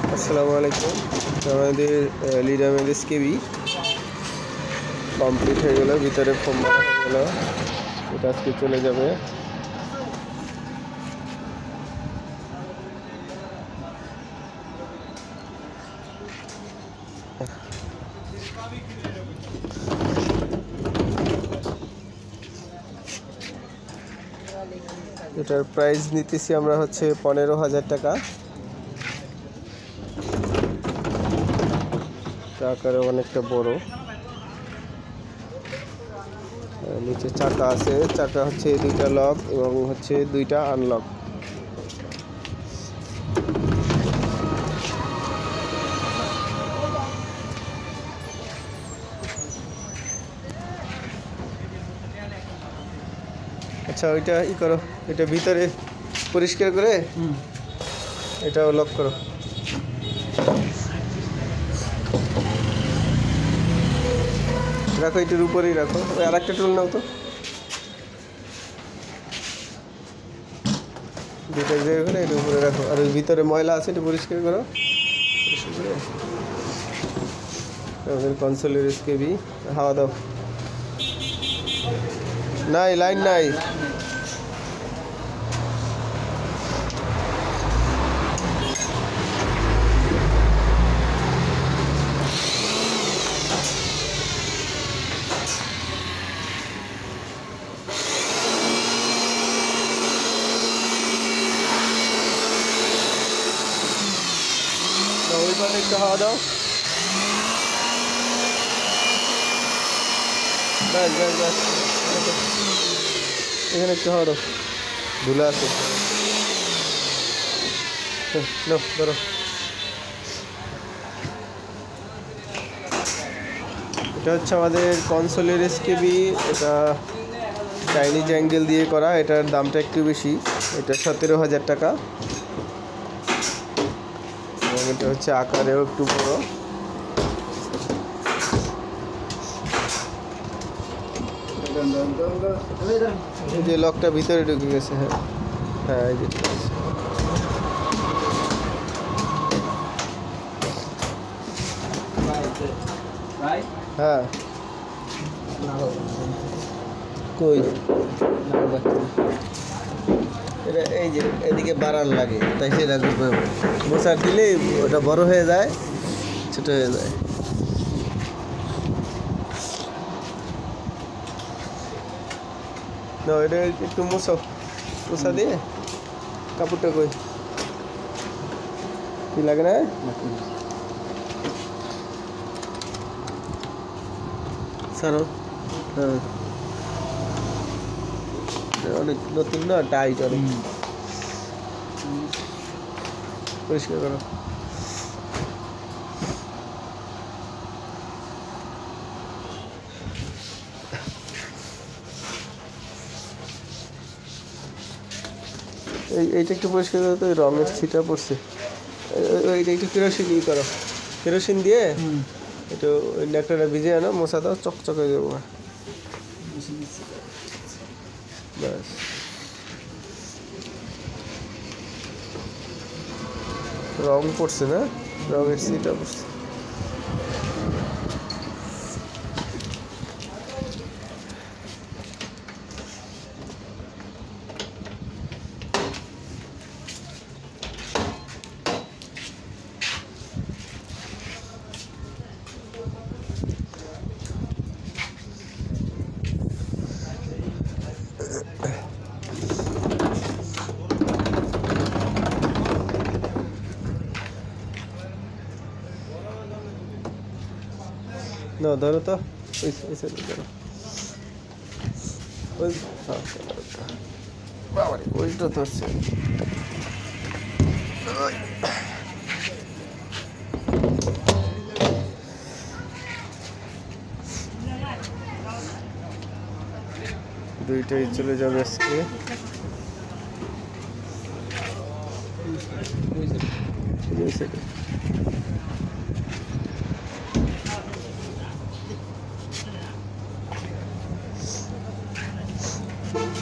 আসসালামু আলাইকুম। আমাদের লিডার ম্যারেজ কেবি কমপ্লিট হয়ে গেল, ভিতরে ফোম মারা হয়ে গেল, এটা আজকে চলে যাবে। এটার প্রাইস নিতেছি আমরা হচ্ছে 15,000 টাকা। আকারে অনেকটা বড়, নিচে চাকা আছে, চাকা হচ্ছে 2টা লক এবং হচ্ছে 2টা আনলক। আচ্ছা ওইটা ই করো, এটা ভিতরে পরিষ্কার করে এটাও লক করো। রাখো, এটার উপরেই রাখো। ওই আর একটা টুল নাও তো, দুটো জায়গা করে এটার উপরে রাখো। আর ওই ভিতরে ময়লা আছে, এটা পরিষ্কার করো। পরিষ্কার করে আমাদের কনসোলের কেবি হাওয়া দাও। নাই, লাইন নাই। ওই পাশে একটু হাওয়া দাও। ব্যাস ব্যাস ব্যাস, এখানে একটু হাওয়া দাও, ধুলা আছে। ধরো, এটা হচ্ছে আমাদের কনসোলের এসকেবি। এটা চাইনিজ অ্যাঙ্গেল দিয়ে করা, এটার দামটা একটু বেশি, এটা 17,000 টাকা। এবং এটা হচ্ছে আকারেও একটু বড়। এই যে লকটা ভিতরে ঢুকে গেছে। হ্যাঁ হ্যাঁ, এই যে ঠিক আছে। হ্যাঁ কই এটা, এই যে এদিকে বাড়ান লাগে, তাই সেটা মোছা দিলে ওটা বড় হয়ে যায়, ছোট হয়ে যায়। না, এটা একটু মোছা দিয়ে কাপড়টা কই কি লাগে না? সারো। হ্যাঁ, অনেক নতুন না, টাইট অনেক। পরিষ্কার করো। এইটা একটু পরিষ্কার করো তো, রঙের ছিটা পড়ছে। এইটা একটু কেরোসিন ই করো, কেরোসিন দিয়ে একটু ওই নেকটাটা ভিজে আনো, মশা দাও, চকচকে দেবো। ব্যাস, রং পড়ছে না, রঙের ছিটা পড়ছে। না ধরো তো, ওই সাইডে ধরো। ওই বাবারে, ওইটা ধরছে। দুইটাই চলে যাবে আজকে।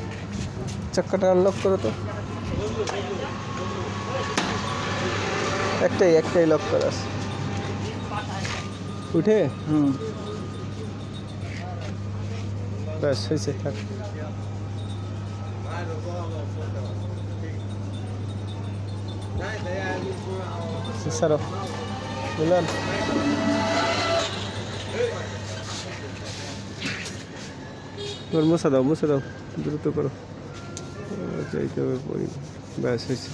চাকাটা আনলক করো তো। একটাই লক করা আছে। উঠে ব্যাস হয়েছে, থাক। ছাড়ো, বুঝলেন? মুছে দাও, দ্রুত করো, যাইতে হবে পরি। ব্যাস হয়েছে।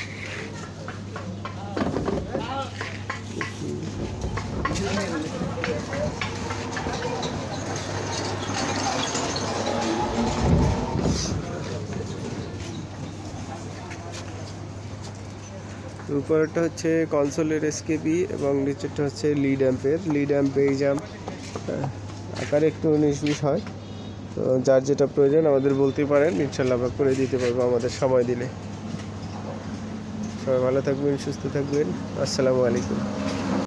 উপরেরটা হচ্ছে কনসোলের এসকেপি এবং নিচেরটা হচ্ছে লিড অ্যাম্প এই জাম্প। আকারে একটু 19-20 হয়, তো যার যেটা প্রয়োজন আমাদের বলতে পারেন, ইনশাল্লাহ আমরা করে দিতে পারবো আমাদের সময় দিলে। সবাই ভালো থাকবেন, সুস্থ থাকবেন। আসসালামু আলাইকুম।